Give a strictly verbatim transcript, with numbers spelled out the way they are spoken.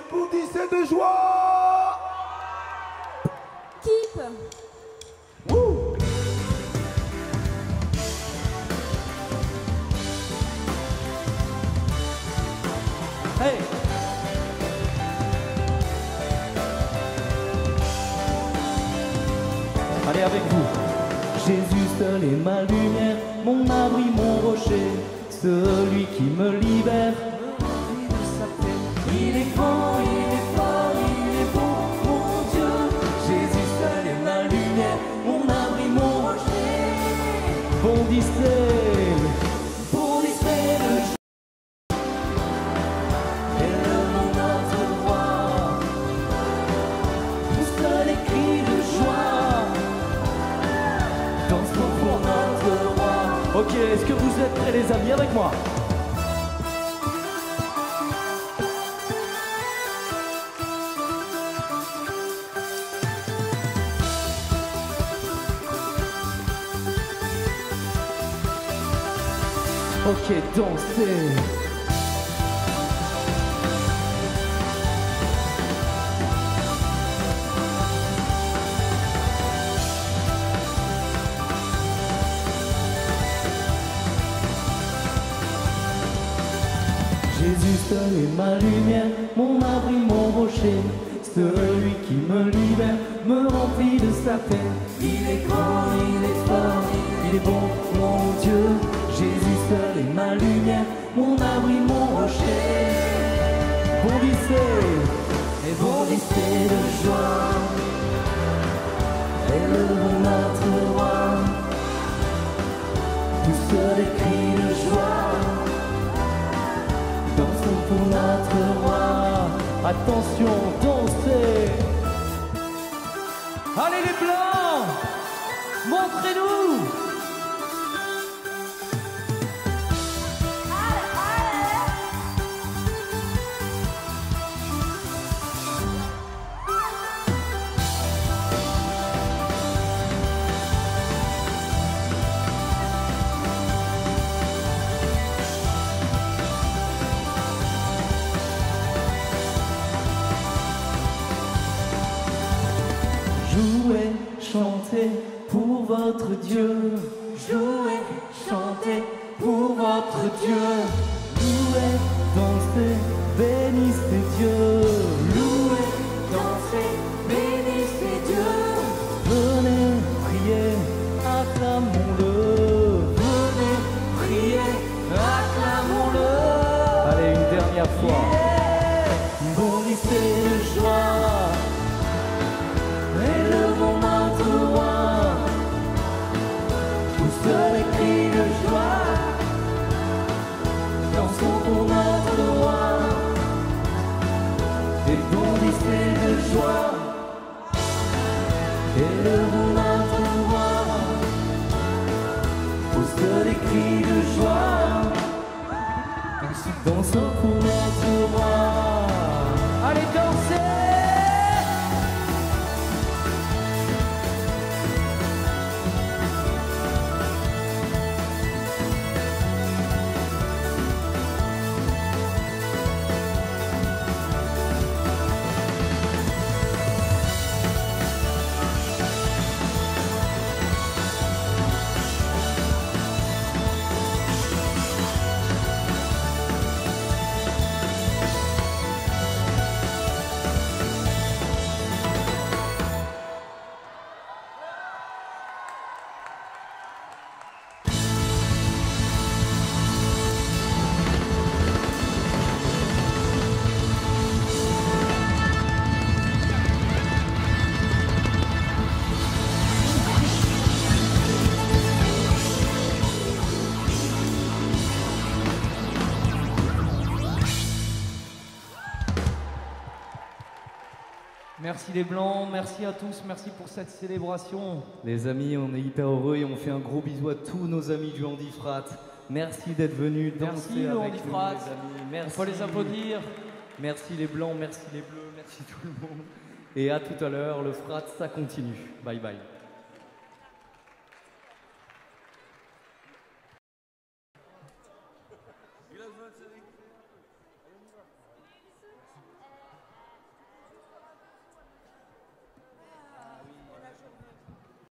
bondissez de joie. Keep. Wouh. Hey. Allez avec vous. Jésus seul est ma lumière, mon abri, mon rocher, celui qui me libère. Il est grand, il est fort, il est bon, mon Dieu. Jésus seul est ma lumière, mon abri, mon rocher. Bondissez, bondissez le jour. Et le nom notre roi. Pousse les cris de joie. Dansons pour notre roi. Ok, est-ce que vous êtes prêts les amis avec moi? Ok, dansez. Jésus seul est ma lumière, mon abri, mon rocher, celui qui me libère, me remplit de sa paix. Il est grand, il est fort, il est bon, mon Dieu. Jésus seul est ma lumière, mon abri, mon rocher. Bondissez et bondissez de joie, élevons notre roi. Tous les cris de joie, dansons pour notre roi. Attention, dansez. Allez les blancs, montrez-nous. Jouez, chantez pour votre Dieu. Jouez, chantez pour votre Dieu. Louez, dansez, bénissez Dieu. Louez, dansez, bénissez Dieu. Venez, priez, acclamons-le. Venez, priez, acclamons-le. Allez, une dernière fois. Yeah. Bondissez de joie. Élevons notre roi, tous les cris de joie, dansons pour notre roi, et bondissez de joie, élevons notre roi, tous les cris de joie, dansons pour notre roi. Allez, dansez! Merci les Blancs, merci à tous, merci pour cette célébration. Les amis, on est hyper heureux et on fait un gros bisou à tous nos amis du Handifrat. Merci d'être venus danser merci, avec Handifrat. nous, les amis. Merci. Il faut les applaudir. Merci les Blancs, merci les Bleus, merci tout le monde. Et à tout à l'heure, le Frat, ça continue. Bye bye. Il a besoin de série.